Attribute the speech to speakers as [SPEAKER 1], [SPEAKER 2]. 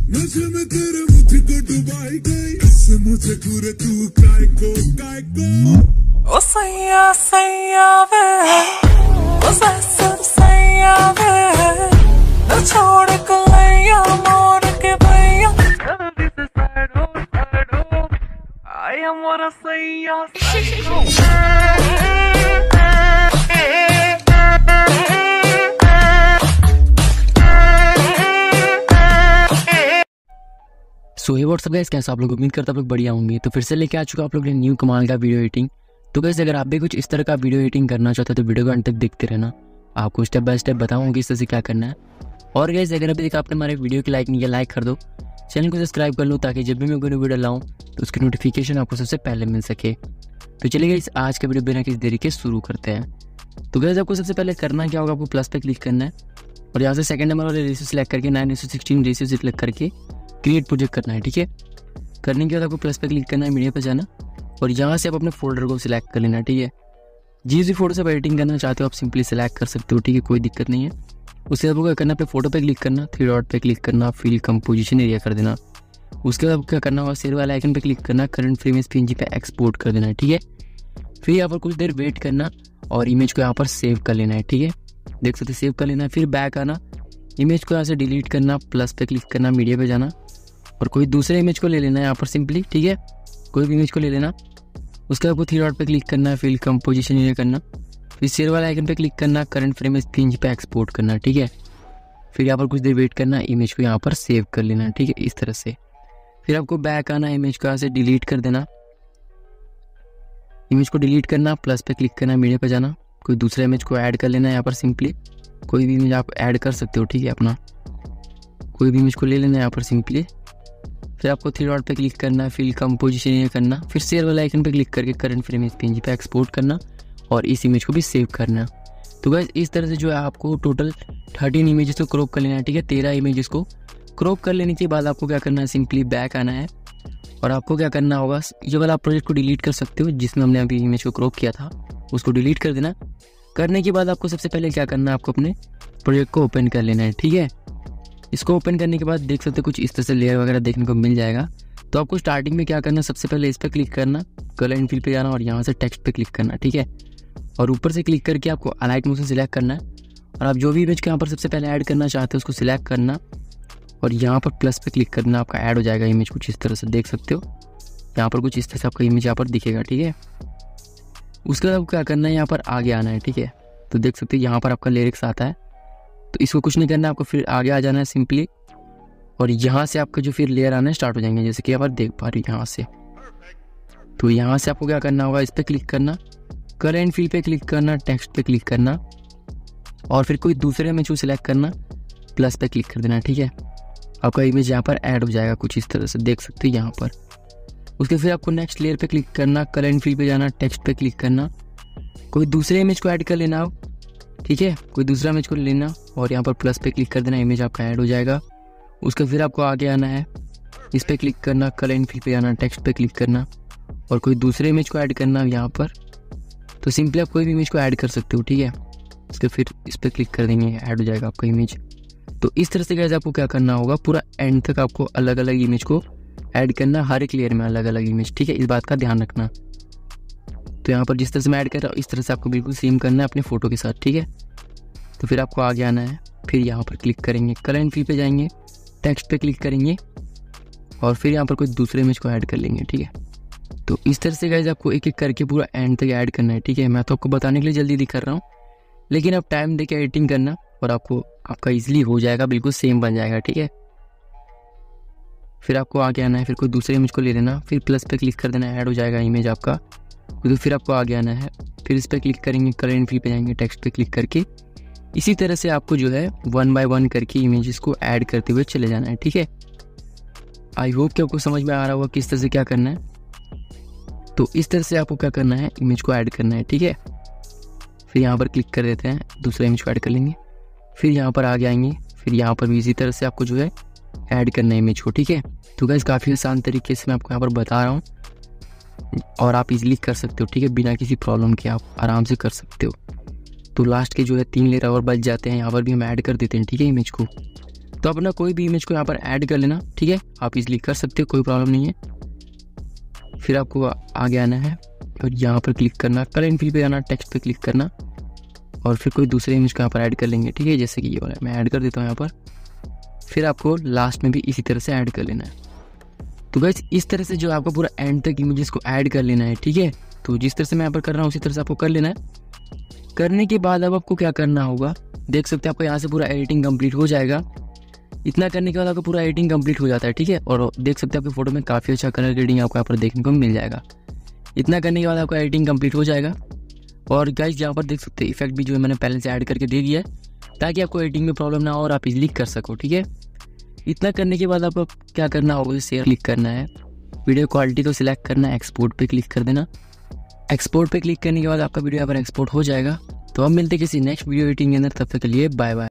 [SPEAKER 1] नशे में तेरे मुझको डुबाई गई, इससे मुझे घूरे तू काय को ओ सैया सैया वे, ओ सैया वे, न छोड़ कलैया मोड़ के भैया, जल्दी से साइड हो, आई एम और सैया
[SPEAKER 2] सो हे व्हाट्सअप गाइस, कैसे आप लोग? उम्मीद करता आप लोग बढ़िया होंगे। तो फिर से लेके आ चुका आप लोग ने न्यू कमाल का वीडियो एडिटिंग। तो गाइस अगर आप भी कुछ इस तरह का वीडियो एडिटिंग करना चाहते हो तो वीडियो को अंत तक देखते रहना, आपको स्टेप बाय स्टेप बताऊंगा किस तरह से क्या करना है। और गाइस अगर अभी तक आपने हमारे वीडियो की लाइक नहीं किया, लाइक कर दो, चैनल को सब्सक्राइब कर लो ताकि जब भी मैं कोई वीडियो लाऊँ तो उसकी नोटिफिकेशन आपको सबसे पहले मिल सके। तो चलिए गाइस आज का वीडियो बिना किसी देरी के शुरू करते हैं। तो गाइस आपको सबसे पहले करना क्या होगा, आपको प्लस पे क्लिक करना है और यहाँ से सेकंड नंबर वाले रेशियो सेलेक्ट करके 9:16 रेशियो सेलेक्ट करके क्रिएट प्रोजेक्ट करना है। ठीक है, करने के बाद आपको प्लस पे क्लिक करना है, मीडिया पे जाना और यहाँ से आप अपने फोल्डर को सिलेक्ट कर लेना है। ठीक है, जिस भी फोटो से आप एडिटिंग करना चाहते हो आप सिंपली सिलेक्ट कर सकते हो। ठीक है, कोई दिक्कत नहीं है। उसके बाद आपको क्या करना है, अपने फोटो पे क्लिक करना, 3 डॉट पे क्लिक करना, फिल कंपोजिशन एरिया कर देना। उसके बाद आपको क्या करना होगा, शेयर वाला आइकन पे क्लिक करना, करंट फ्रेम इमेज PNG पे एक्सपोर्ट कर देना है। ठीक है, फिर यहाँ पर कुछ देर वेट करना और इमेज को यहाँ पर सेव कर लेना है। ठीक है, देख सकते सेव कर लेना है। फिर बैक आना, इमेज को यहाँ से डिलीट करना, प्लस पे क्लिक करना, मीडिया पे जाना और कोई दूसरे इमेज को ले लेना है यहाँ पर सिंपली। ठीक है, कोई भी इमेज को ले लेना। उसके बाद आपको 3 डॉट पे क्लिक करना है, फिल कंपोजिशन एरिया करना, फिर शेयर वाला आइकन पे क्लिक करना, करंट फ्रेम इमेज PNG पे एक्सपोर्ट करना। ठीक है, फिर यहाँ पर कुछ देर वेट करना, इमेज को यहाँ पर सेव कर लेना। ठीक है, इस तरह से। फिर आपको बैक आना, इमेज को यहाँ से डिलीट कर देना, इमेज को डिलीट करना, प्लस पे क्लिक करना, मीडिया पे जाना, कोई दूसरा इमेज को ऐड कर लेना है यहाँ पर सिंपली। कोई भी इमेज आप ऐड कर सकते हो। ठीक है, अपना कोई भी इमेज को ले लेना है यहाँ पर सिंपली। फिर आपको 3 डॉट पे क्लिक करना है, फिल कंपोजिशन ये करना, फिर शेयर वाला आइकन पे क्लिक करके करंट फ्रेम इमेज PNG पे एक्सपोर्ट करना और इस इमेज को भी सेव करना। तो गाइस इस तरह से जो है आपको टोटल 13 इमेजेस को क्रॉप कर लेना है। ठीक है, 13 इमेजेस को क्रॉप कर लेने के बाद आपको क्या करना है, सिंपली बैक आना है और आपको क्या करना होगा, ये वाला आप प्रोजेक्ट को डिलीट कर सकते हो जिसमें हमने अभी इमेज को क्रॉप किया था, उसको डिलीट कर देना। करने के बाद आपको सबसे पहले क्या करना है, आपको अपने प्रोजेक्ट को ओपन कर लेना है। ठीक है, इसको ओपन करने के बाद देख सकते हो कुछ इस तरह से लेयर वगैरह देखने को मिल जाएगा। तो आपको स्टार्टिंग में क्या करना है, सबसे पहले इस पर क्लिक करना, कलर एंड फिल पे जाना और यहाँ से टेक्स्ट पे क्लिक करना। ठीक है, और ऊपर से क्लिक करके आपको अलाइट मोशन सिलेक्ट करना है और आप जो भी इमेज को यहाँ पर सबसे पहले ऐड करना चाहते हो उसको सिलेक्ट करना और यहाँ पर प्लस पे क्लिक करना, आपका ऐड हो जाएगा इमेज कुछ इस तरह से। देख सकते हो यहाँ पर कुछ इस तरह से आपका इमेज यहाँ पर दिखेगा। ठीक है, उसके बाद आपको क्या करना है, यहाँ पर आगे आना है। ठीक है, तो देख सकते हो यहाँ पर आपका लिरिक्स आता है, तो इसको कुछ नहीं करना है, आपको फिर आगे आ जाना है सिंपली और यहाँ से आपका जो फिर लेयर आना स्टार्ट हो जाएंगे, जैसे कि यहाँ पर देख पा रही यहाँ से। तो यहाँ से आपको क्या करना होगा, इस पर क्लिक करना, कलर एंड फिल पे क्लिक करना, टेक्स्ट पे क्लिक करना और फिर कोई दूसरे इमेज को सिलेक्ट करना, प्लस पे क्लिक कर देना। ठीक है, आपका इमेज यहाँ पर ऐड हो जाएगा कुछ इस तरह से, देख सकते हो यहाँ पर। उसके फिर आपको नेक्स्ट लेयर पे क्लिक करना, कलर एंड फिल पे जाना, टेक्स्ट पे क्लिक करना, कोई दूसरे इमेज को ऐड कर लेना हो। ठीक है, कोई दूसरा इमेज को लेना और यहाँ पर प्लस पे क्लिक कर देना, इमेज आपका ऐड हो जाएगा। उसके फिर आपको आगे आना है, इस पर क्लिक करना, कलर एंड फिल पे जाना, टेक्स्ट पे क्लिक करना और कोई दूसरे इमेज को ऐड करना यहाँ पर। तो सिंपली आप कोई भी इमेज को ऐड कर सकते हो। ठीक है, उसके फिर इस पर क्लिक कर देंगे, ऐड हो जाएगा आपका इमेज। तो इस तरह से गाइस आपको क्या करना होगा, पूरा एंड तक आपको अलग अलग इमेज को ऐड करना, हर एक लेयर में अलग अलग इमेज। ठीक है, इस बात का ध्यान रखना। तो यहाँ पर जिस तरह से मैं ऐड कर रहा हूँ इस तरह से आपको बिल्कुल सेम करना है अपने फोटो के साथ। ठीक है, तो फिर आपको आगे आना है, फिर यहाँ पर क्लिक करेंगे, कलर एंड फिल पे जाएंगे, टेक्स्ट पे क्लिक करेंगे और फिर यहाँ पर कोई दूसरे इमेज को ऐड कर लेंगे। ठीक है, तो इस तरह से गाइस आपको एक एक करके पूरा एंड तक ऐड करना है। ठीक है, मैं तो आपको बताने के लिए जल्दी दिखा रहा हूँ, लेकिन आप टाइम देके एडिटिंग करना और आपको आपका ईजिली हो जाएगा, बिल्कुल सेम बन जाएगा। ठीक है, फिर आपको आगे आना है, फिर कोई दूसरे इमेज को ले लेना, फिर प्लस पे क्लिक कर देना, ऐड हो जाएगा इमेज आपका। तो फिर आपको आगे आना है, फिर इस पर क्लिक करेंगे, कलर एंड फिल पे जाएंगे, टेक्स्ट पे क्लिक करके इसी तरह से आपको जो है 1 बाय 1 करके इमेजेस को ऐड करते हुए चले जाना है। ठीक है, आई होप कि आपको समझ में आ रहा होगा किस तरह से क्या करना है। तो इस तरह से आपको क्या करना है, इमेज को ऐड करना है। ठीक है, फिर यहाँ पर क्लिक कर देते हैं, दूसरा इमेज को ऐड कर लेंगे, फिर यहाँ पर आगे आएंगे, फिर यहाँ पर भी इसी तरह से आपको जो है ऐड करना है इमेज को। ठीक है, तो गाइस काफ़ी आसान तरीके से मैं आपको यहाँ पर बता रहा हूँ और आप इजीली कर सकते हो। ठीक है, बिना किसी प्रॉब्लम के आप आराम से कर सकते हो। तो लास्ट के जो है 3 लेयर और बच जाते हैं, यहाँ पर भी हम ऐड कर देते हैं। ठीक है, इमेज को तो अपना कोई भी इमेज को यहाँ पर ऐड कर लेना, ठीक है। आप इजीली कर सकते हो, कोई प्रॉब्लम नहीं है। फिर आपको आगे आना है और यहाँ पर क्लिक करना, कलर एंड फिल पे आना, टेक्स्ट पे क्लिक करना और फिर कोई दूसरे इमेज को यहाँ पर ऐड कर लेंगे, ठीक है। जैसे कि ये वाला मैं ऐड कर देता हूँ यहाँ पर। फिर आपको लास्ट में भी इसी तरह से ऐड कर लेना है। तो गाइस इस तरह से जो आपको पूरा एंड तक इमेजेस को ऐड कर लेना है, ठीक है। तो जिस तरह से मैं यहाँ पर कर रहा हूँ उसी तरह से आपको कर लेना है। करने के बाद अब आपको क्या करना होगा, देख सकते हैं आपको यहाँ से पूरा एडिटिंग कंप्लीट हो जाएगा। इतना करने के बाद आपको पूरा एडिटिंग कंप्लीट हो जाता है, ठीक है। और देख सकते हैं आपकी फोटो में काफ़ी अच्छा कलर ग्रेडिंग आपको यहाँ पर देखने को मिल जाएगा। इतना करने के बाद आपका एडिटिंग कंप्लीट हो जाएगा। और गाइस यहाँ पर देख सकते हैं इफेक्ट भी जो है मैंने पहले से ऐड करके दे दिया है ताकि आपको एडिटिंग में प्रॉब्लम ना हो और आप इजीली कर सको, ठीक है। इतना करने के बाद आपको क्या करना होगा, शेयर क्लिक करना है, वीडियो क्वालिटी को सिलेक्ट करना है, एक्सपोर्ट पे क्लिक कर देना। एक्सपोर्ट पे क्लिक करने के बाद आपका वीडियो यहाँ पर एक्सपोर्ट हो जाएगा। तो अब मिलते हैं किसी नेक्स्ट वीडियो एडिटिंग के अंदर, तब तक के लिए बाय बाय।